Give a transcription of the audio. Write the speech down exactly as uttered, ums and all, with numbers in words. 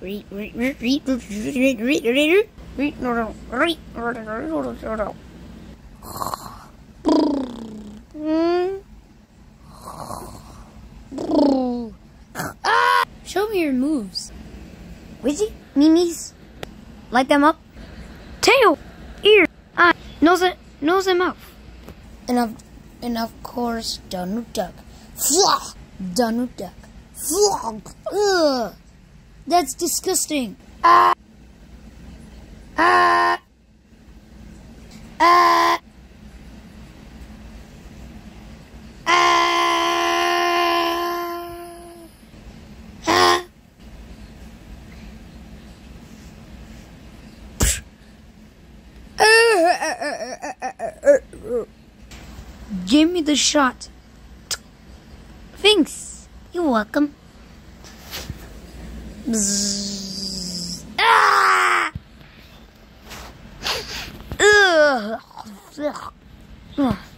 Show me your moves. Wizzy, Mimi's. Light them up. Tail, ear, eye, nose, nose and mouth. And of, and of course, Donald Duck. Flog! Donald Duck. Flog! Ugh! That's disgusting. Ah! Ah! Ah! Give me the shot. Thanks. You're welcome. Bzzz. Ah! Ugh. Ugh.